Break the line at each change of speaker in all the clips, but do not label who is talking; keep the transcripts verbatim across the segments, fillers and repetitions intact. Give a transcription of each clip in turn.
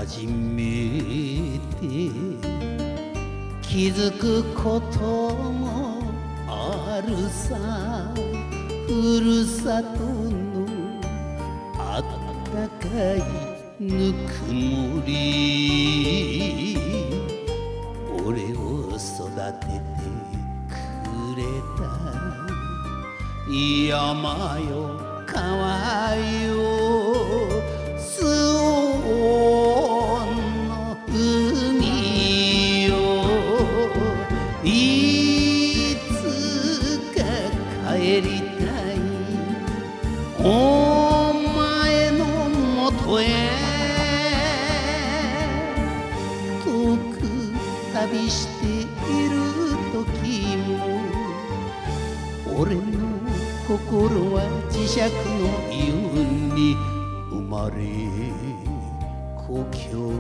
初めて気づくこともあるさ。ふるさとのあったかいぬくもり、俺を育ててくれた山よ川よ周防の海よ、いつか帰りたいお前のもとへ。遠く旅している時も俺の心は磁石のように生まれ故郷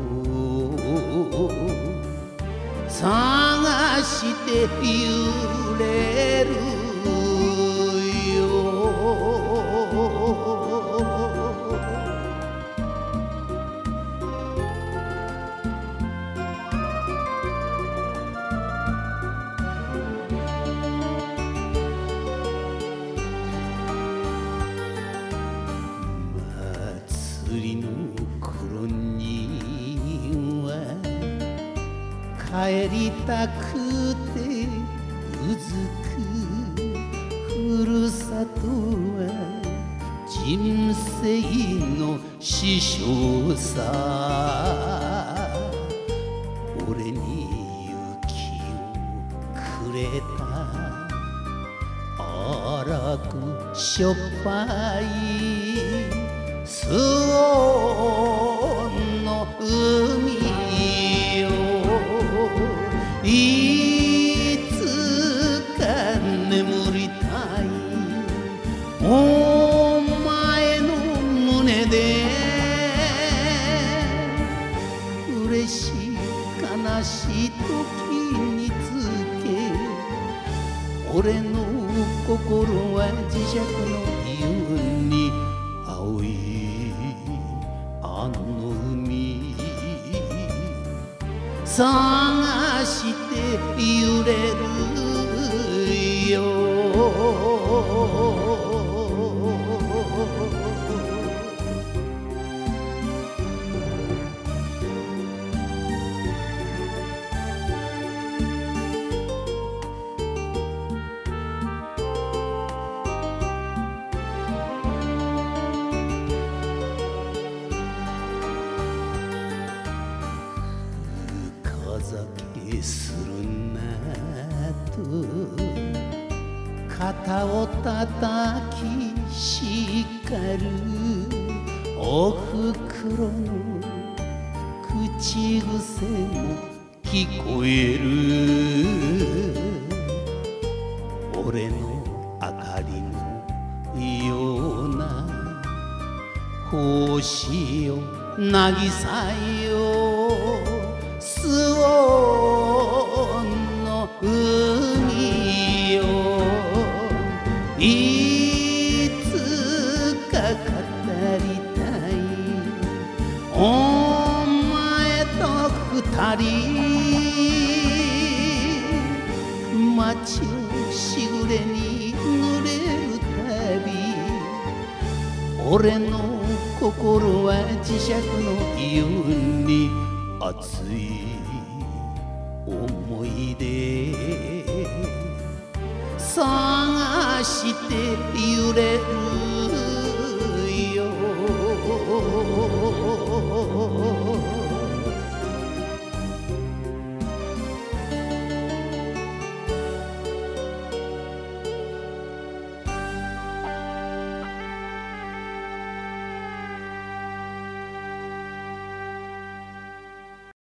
探して揺れるよ。祭りの頃には帰りたくてうずくふるさとは人生の師匠さ。俺に勇気をくれた荒くしょっぱい周防の海よ、いつか眠りたいお前の胸で。嬉しい悲しい時につけ俺の心は磁石のように青いあの海探して揺れるよ。酒するなと肩を叩き叱るおふくろの口癖も聞こえる。俺の明かりのような星よ渚よ周防の海よ、いつか語りたいお前と二人。街をしぐれに濡れるたび俺の心は磁石のように熱い思い出探して揺れるよ。